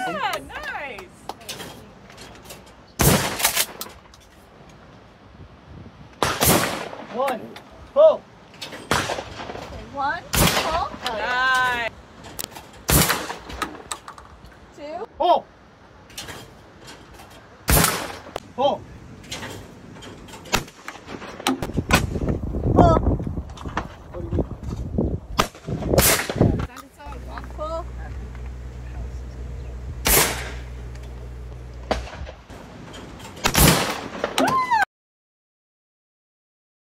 Yeah, nice. One, pull. Okay, one, pull. Nice. Two. Pull. Pull.